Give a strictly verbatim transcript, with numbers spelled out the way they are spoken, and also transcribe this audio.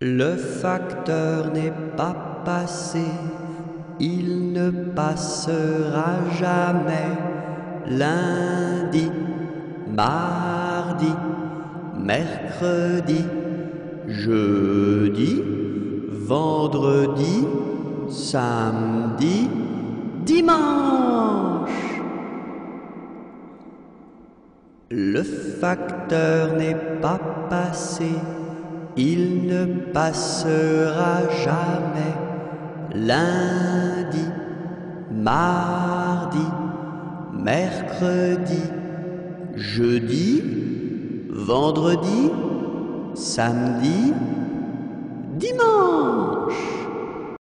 Le facteur n'est pas passé, il ne passera jamais. Lundi, mardi, mercredi, jeudi, vendredi, samedi, dimanche. Le facteur n'est pas passé, il ne passera jamais. Lundi, mardi, mercredi, jeudi, vendredi, samedi, dimanche.